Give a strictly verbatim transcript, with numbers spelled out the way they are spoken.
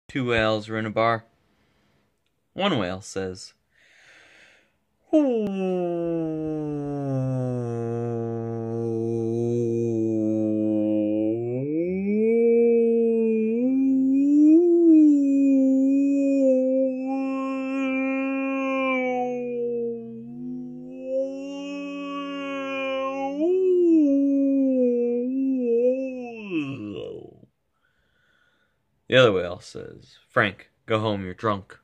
Two whales are in a bar. One whale says, the other whale says, Frank, go home, you're drunk.